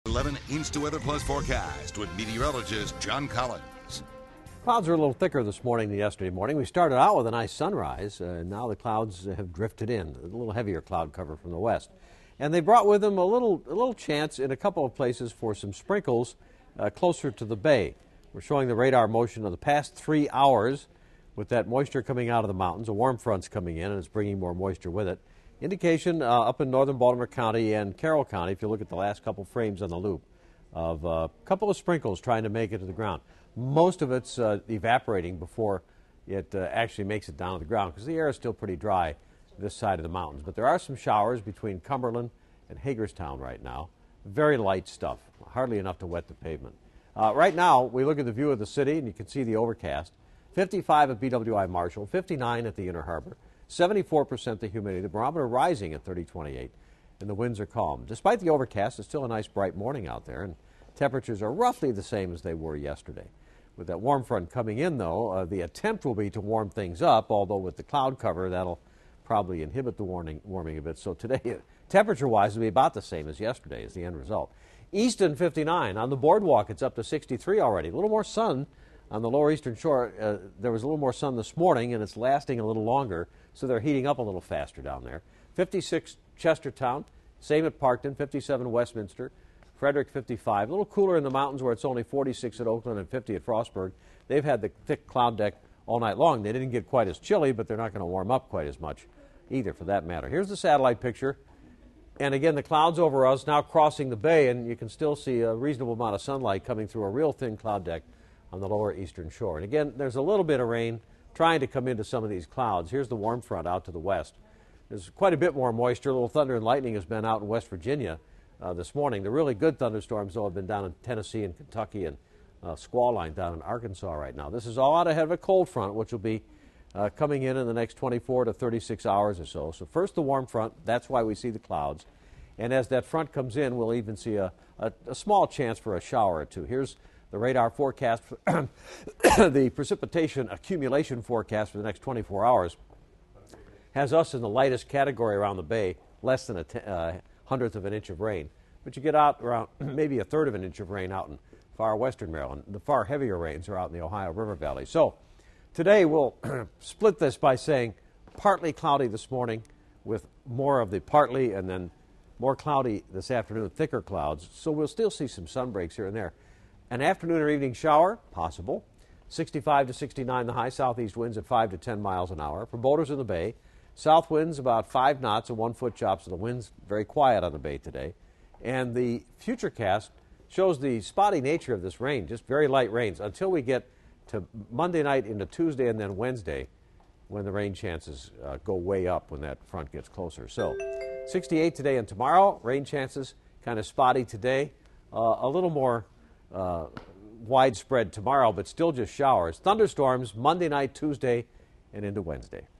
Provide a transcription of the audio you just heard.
11 Insta-Weather Plus forecast with meteorologist John Collins. Clouds are a little thicker this morning than yesterday morning. We started out with a nice sunrise, and now the clouds have drifted in, a little heavier cloud cover from the west. And they brought with them a little chance in a couple of places for some sprinkles closer to the bay. We're showing the radar motion of the past 3 hours with that moisture coming out of the mountains. A warm front's coming in, and it's bringing more moisture with it. Indication up in northern Baltimore County and Carroll County, if you look at the last couple frames on the loop, of a couple of sprinkles trying to make it to the ground. Most of it's evaporating before it actually makes it down to the ground because the air is still pretty dry this side of the mountains. But there are some showers between Cumberland and Hagerstown right now. Very light stuff, hardly enough to wet the pavement. Right now, we look at the view of the city, and you can see the overcast. 55 at BWI Marshall, 59 at the Inner Harbor, 74% the humidity. The barometer rising at 30.28, and the winds are calm. Despite the overcast, it's still a nice bright morning out there, and temperatures are roughly the same as they were yesterday. With that warm front coming in, though, the attempt will be to warm things up, although with the cloud cover, that'll probably inhibit the warming a bit. So today, temperature-wise, will be about the same as yesterday as the end result. Easton, 59. On the boardwalk, it's up to 63 already. A little more sun on the lower eastern shore. There was a little more sun this morning, and it's lasting a little longer, so they're heating up a little faster down there. 56 Chestertown, same at Parkton, 57 Westminster, Frederick 55. A little cooler in the mountains where it's only 46 at Oakland and 50 at Frostburg. They've had the thick cloud deck all night long. They didn't get quite as chilly, but they're not going to warm up quite as much either for that matter. Here's the satellite picture. And again, the clouds over us now crossing the bay, and you can still see a reasonable amount of sunlight coming through a real thin cloud deck on the lower eastern shore. And again, there's a little bit of rain trying to come into some of these clouds. Here's the warm front out to the west. There's quite a bit more moisture. A little thunder and lightning has been out in West Virginia this morning. The really good thunderstorms, though, have been down in Tennessee and Kentucky and squall line down in Arkansas right now. This is all out ahead of a cold front, which will be coming in the next 24 to 36 hours or so. So first the warm front, that's why we see the clouds. And as that front comes in, we'll even see a small chance for a shower or two. Here's the radar forecast, the precipitation accumulation forecast for the next 24 hours has us in the lightest category around the bay, less than a hundredth of an inch of rain. But you get out around maybe a third of an inch of rain out in far western Maryland. The far heavier rains are out in the Ohio River Valley. So today we'll split this by saying partly cloudy this morning with more of the partly and then more cloudy this afternoon, thicker clouds. So we'll still see some sun breaks here and there. An afternoon or evening shower, possible. 65 to 69 the high, southeast winds at 5 to 10 miles an hour. For boaters in the bay, south winds about 5 knots and 1 foot chop, so the wind's very quiet on the bay today. And the futurecast shows the spotty nature of this rain, just very light rains, until we get to Monday night into Tuesday and then Wednesday, when the rain chances go way up when that front gets closer. So 68 today and tomorrow, rain chances kind of spotty today, a little more widespread tomorrow, but still just showers. Thunderstorms Monday night, Tuesday, and into Wednesday.